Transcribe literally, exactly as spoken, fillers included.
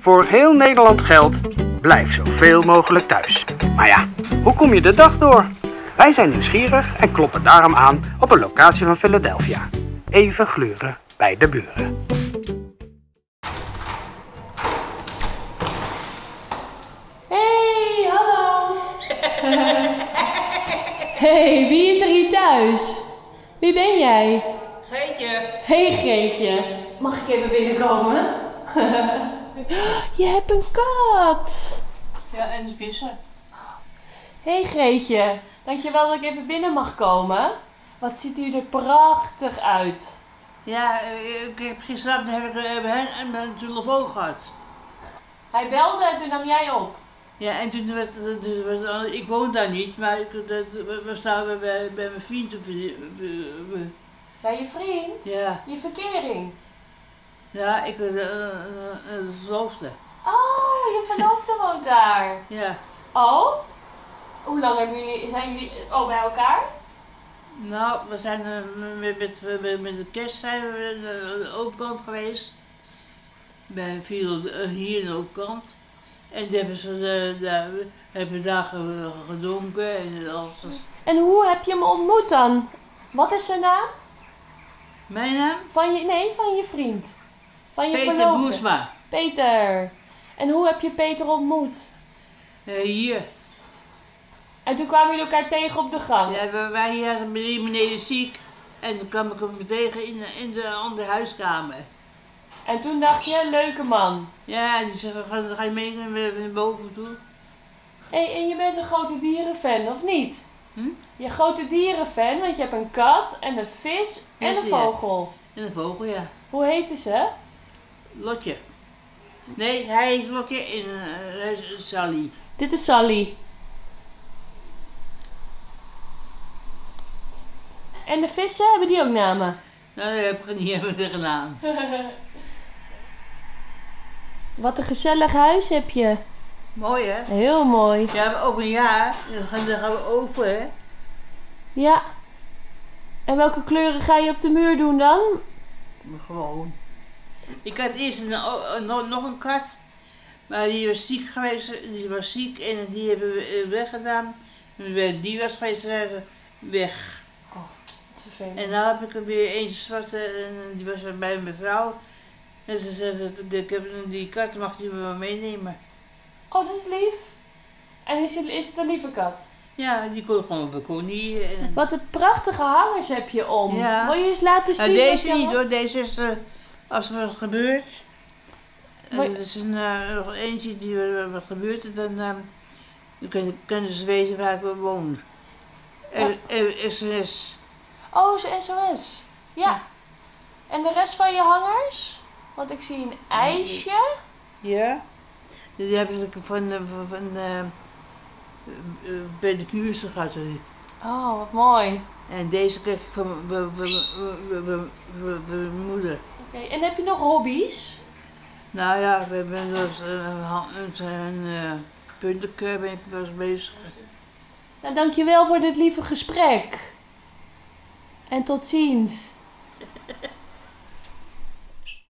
Voor heel Nederland geldt, blijf zoveel mogelijk thuis. Maar ja, hoe kom je de dag door? Wij zijn nieuwsgierig en kloppen daarom aan op een locatie van Philadelphia. Even gluren bij de buren. Hey, hallo. Hey, wie is er hier thuis? Wie ben jij? Geetje. Hey Greetje, mag ik even binnenkomen? Je hebt een kat. Ja, en de vissen. Hey Greetje, dankjewel dat ik even binnen mag komen. Wat ziet u er prachtig uit. Ja, ik heb gisteravond heb ik heb hen mijn telefoon gehad. Hij belde en toen nam jij op. Ja, en toen werd, toen werd ik woon daar niet, maar ik, dat, we staan bij, bij mijn vriend. Bij je vriend? Ja. Je verkering? Ja, ik ben een verloofde. Oh, je verloofde woont daar. Ja. Oh? Hoe lang hebben jullie, zijn jullie al bij elkaar? Nou, we zijn uh, met, met, met, met de kerst zijn we aan de overkant geweest. Bij veel, uh, hier aan de overkant. En die hebben ze uh, daar, hebben daar gedronken en alles. En hoe heb je hem ontmoet dan? Wat is zijn naam? Mijn naam? Van je, nee, van je vriend. Van je Peter verloofde. Boersma. Peter. En hoe heb je Peter ontmoet? Uh, hier. En toen kwamen jullie elkaar tegen op de gang? Ja, we waren hier beneden ziek. En toen kwam ik hem tegen in, in de andere huiskamer. En toen dacht je, leuke man. Ja, en die zei, ga, ga je mee naar boven toe? Hey, en je bent een grote dierenfan, of niet? Hm? Je een grote dierenfan, want je hebt een kat en een vis en Vis, een ja. vogel. En een vogel, ja. Hoe heten ze? Lotje. Nee, hij is Lotje en uh, hij is Sally. Dit is Sally. En de vissen, hebben die ook namen? Nou, dat heb ik niet meer gedaan. Wat een gezellig huis heb je. Mooi, hè? Heel mooi. Ja, over een jaar, dan gaan, dan gaan we over, hè? Ja. En welke kleuren ga je op de muur doen dan? Gewoon. Ik had eerst een, nog, nog een kat, maar die was ziek geweest, die was ziek en die hebben we weggedaan. Die was geweest, weg. Oh, wat vervelend. En nu heb ik er weer eentje zwarte en die was bij mijn vrouw. En ze zei, ik heb die kat, mag die wel meenemen. Oh, dat is lief. En is het, is het een lieve kat? Ja, die kon gewoon op het balkon hier. En... Wat een prachtige hangers heb je om. Ja. Wil je eens laten zien? Nou, wat deze je niet had? hoor, deze is uh, als er wat gebeurt. En Maar- dat is een, uh, nog eentje die er wat gebeurt en dan, uh, dan kunnen, kunnen ze weten waar ik woon. S O S. Oh, ze S O S. Ja. Ja. En de rest van je hangers? Want ik zie een ijsje. Ja. Die hebben ze van, uh, van, van uh, uh, pedicures gehad. Oh, wat mooi. En deze kreeg ik van mijn moeder. Oké, en heb je nog hobby's? Nou ja, we hebben dus een, een uh, puntenkeur ben ik wel eens bezig. Nou, dankjewel voor dit lieve gesprek. En tot ziens.